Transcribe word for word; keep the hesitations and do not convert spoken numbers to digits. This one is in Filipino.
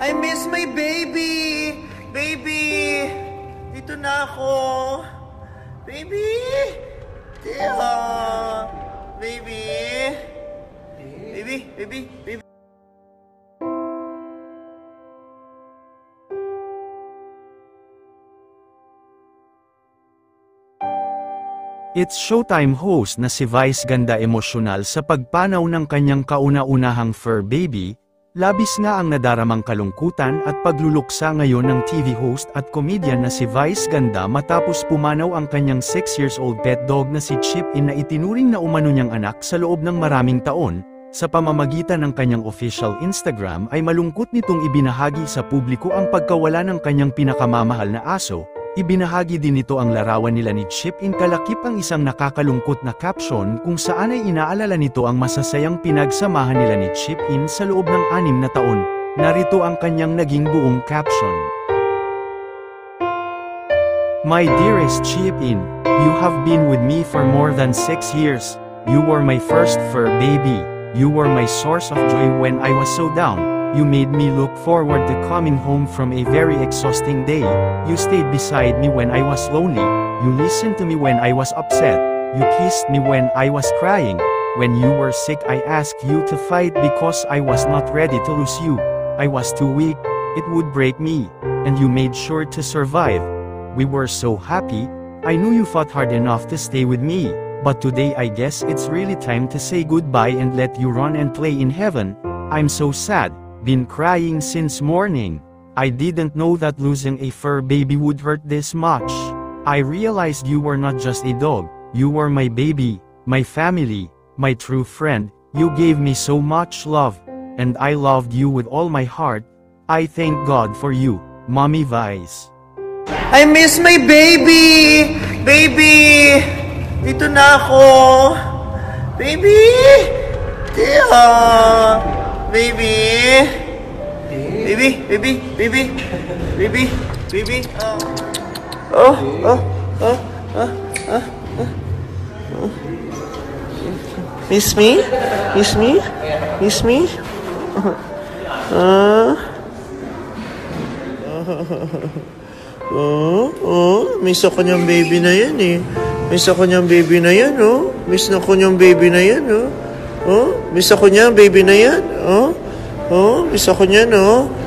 I miss my baby! Baby! Dito na ako! Baby! Teo! Baby! Baby! Baby! Baby! It's Showtime host na si Vice Ganda emosyonal sa pagpanaw ng kanyang kauna-unahang fur baby. Labis nga ang nadaramang kalungkutan at pagluluksa ngayon ng T V host at comedian na si Vice Ganda matapos pumanaw ang kanyang six years old pet dog na si Chip In na itinuring na umano niyang anak sa loob ng maraming taon. Sa pamamagitan ng kanyang official Instagram ay malungkot nitong ibinahagi sa publiko ang pagkawala ng kanyang pinakamamahal na aso. Ibinahagi din nito ang larawan nila ni Chip In kalakip ang isang nakakalungkot na caption kung saan ay inaalala nito ang masasayang pinagsamahan nila ni Chip In sa loob ng anim na taon. Narito ang kanyang naging buong caption. My dearest Chip In, you have been with me for more than six years. You were my first fur baby. You were my source of joy when I was so down. You made me look forward to coming home from a very exhausting day. You stayed beside me when I was lonely. You listened to me when I was upset. You kissed me when I was crying. When you were sick, I asked you to fight because I was not ready to lose you. I was too weak. It would break me. And you made sure to survive. We were so happy. I knew you fought hard enough to stay with me. But today I guess it's really time to say goodbye and let you run and play in heaven. I'm so sad. Been crying since morning. I didn't know that losing a fur baby would hurt this much. I realized you were not just a dog. You were my baby, my family, my true friend. You gave me so much love. And I loved you with all my heart. I thank God for you, Mommy Vice. I miss my baby! Baby! Dito na ako! Baby! Teo! Baby! Baby! Baby! Baby! Baby! Baby! Oh! Oh! Oh! Oh! Oh! Oh! Miss me? Miss me? Miss me? Ah! Oh! Oh! Miss ako niyang baby na yan eh. Miss ako niyang baby na yan oh. Miss ako niyang baby na yan oh. Oh, miss ako niya, baby na yan. Oh, oh, miss ako niya, no?